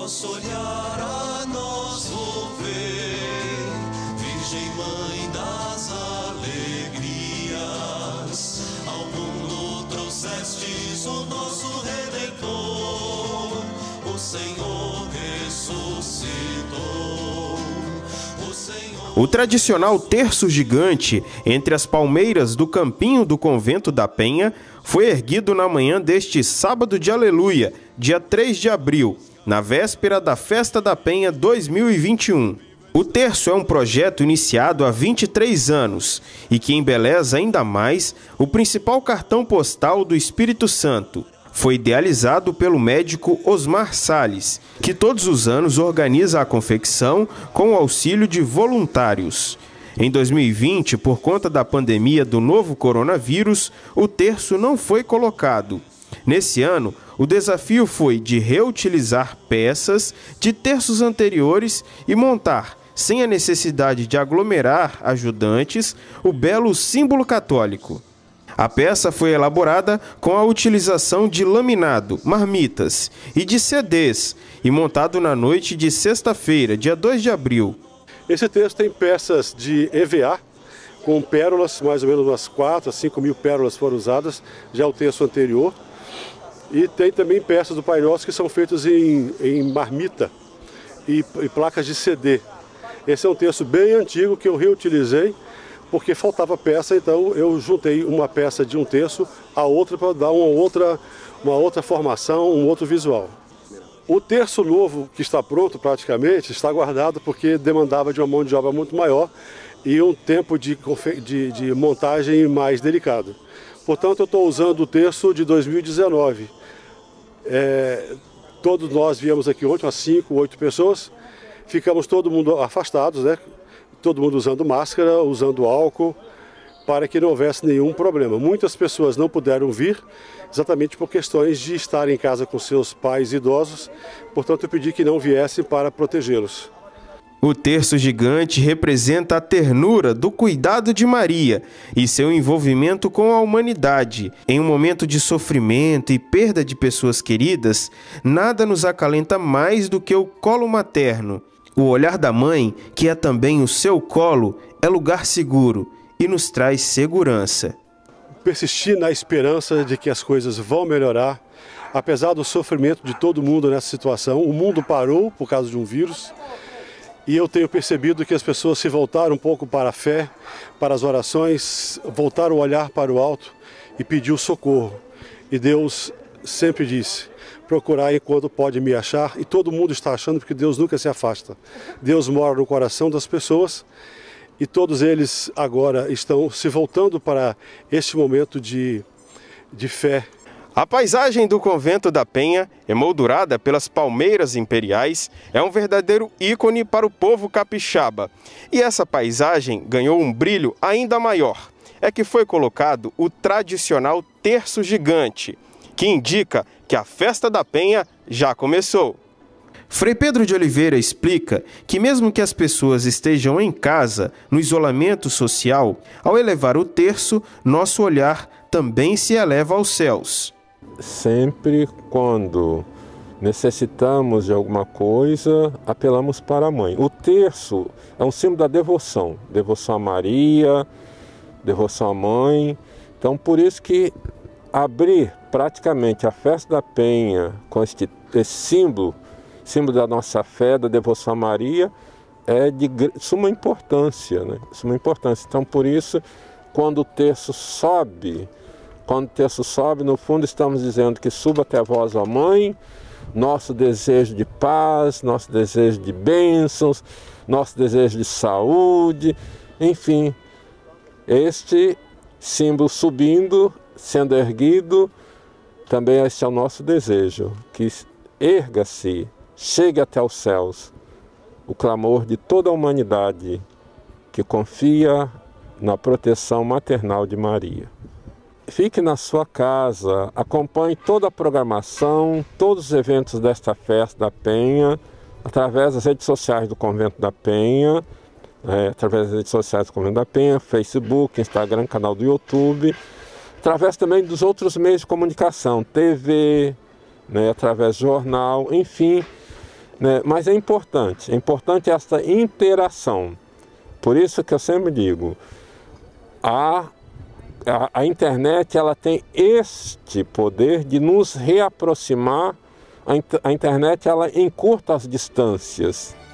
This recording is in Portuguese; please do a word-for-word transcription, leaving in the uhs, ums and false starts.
vosso olhar a nós volvei, Virgem Mãe das alegrias, ao mundo trouxestes o nosso Redentor, o Senhor ressuscitou, o Senhor... O tradicional terço gigante entre as palmeiras do campinho do Convento da Penha foi erguido na manhã deste sábado de Aleluia, dia três de abril, na véspera da Festa da Penha dois mil e vinte e um. O terço é um projeto iniciado há vinte e três anos e que embeleza ainda mais o principal cartão postal do Espírito Santo. Foi idealizado pelo médico Osmar Salles, que todos os anos organiza a confecção com o auxílio de voluntários. Em dois mil e vinte, por conta da pandemia do novo coronavírus, o terço não foi colocado. Nesse ano, o desafio foi de reutilizar peças de terços anteriores e montar, sem a necessidade de aglomerar ajudantes, o belo símbolo católico. A peça foi elaborada com a utilização de laminado, marmitas e de C Ds e montado na noite de sexta-feira, dia dois de abril. Esse texto tem peças de E V A, com pérolas, mais ou menos umas quatro a cinco mil pérolas foram usadas, já é o texto anterior. E tem também peças do Pai Nosso que são feitas em, em marmita e, e placas de C D. Esse é um texto bem antigo que eu reutilizei, porque faltava peça, então eu juntei uma peça de um terço a outra para dar uma outra, uma outra formação, um outro visual. O terço novo, que está pronto praticamente, está guardado porque demandava de uma mão de obra muito maior e um tempo de, de, de montagem mais delicado. Portanto, eu estou usando o terço de dois mil e dezenove. É, todos nós viemos aqui ontem, umas cinco, oito pessoas, ficamos todo mundo afastados, né? Todo mundo usando máscara, usando álcool, para que não houvesse nenhum problema. Muitas pessoas não puderam vir, exatamente por questões de estar em casa com seus pais idosos, portanto eu pedi que não viessem para protegê-los. O terço gigante representa a ternura do cuidado de Maria e seu envolvimento com a humanidade. Em um momento de sofrimento e perda de pessoas queridas, nada nos acalenta mais do que o colo materno. O olhar da mãe, que é também o seu colo, é lugar seguro e nos traz segurança. Persistir na esperança de que as coisas vão melhorar, apesar do sofrimento de todo mundo nessa situação. O mundo parou por causa de um vírus e eu tenho percebido que as pessoas se voltaram um pouco para a fé, para as orações, voltaram o olhar para o alto e pediu socorro. E Deus sempre disse: procurar enquanto pode me achar, e todo mundo está achando porque Deus nunca se afasta. Deus mora no coração das pessoas e todos eles agora estão se voltando para este momento de, de fé. A paisagem do Convento da Penha, emoldurada pelas palmeiras imperiais, é um verdadeiro ícone para o povo capixaba. E essa paisagem ganhou um brilho ainda maior. É que foi colocado o tradicional terço gigante, que indica que a Festa da Penha já começou. Frei Pedro de Oliveira explica que mesmo que as pessoas estejam em casa, no isolamento social, ao elevar o terço, nosso olhar também se eleva aos céus. Sempre quando necessitamos de alguma coisa, apelamos para a mãe. O terço é um símbolo da devoção, devoção a Maria, devoção à mãe. Então, por isso que abrir praticamente a Festa da Penha com este, esse símbolo, símbolo da nossa fé, da devoção a Maria, é de suma importância, né? Suma importância. Então, por isso, quando o terço sobe, quando o terço sobe, no fundo estamos dizendo que suba até vós, ó Mãe, nosso desejo de paz, nosso desejo de bênçãos, nosso desejo de saúde, enfim, este símbolo subindo, sendo erguido, também este é o nosso desejo, que erga-se, chegue até os céus, o clamor de toda a humanidade que confia na proteção maternal de Maria. Fique na sua casa, acompanhe toda a programação, todos os eventos desta Festa da Penha, através das redes sociais do Convento da Penha, é, através das redes sociais do Convento da Penha, Facebook, Instagram, canal do YouTube, através também dos outros meios de comunicação, T V, né, através do jornal, enfim, né? Mas é importante, é importante essa interação. Por isso que eu sempre digo, a, a, a internet ela tem este poder de nos reaproximar. A, a internet ela encurta as distâncias.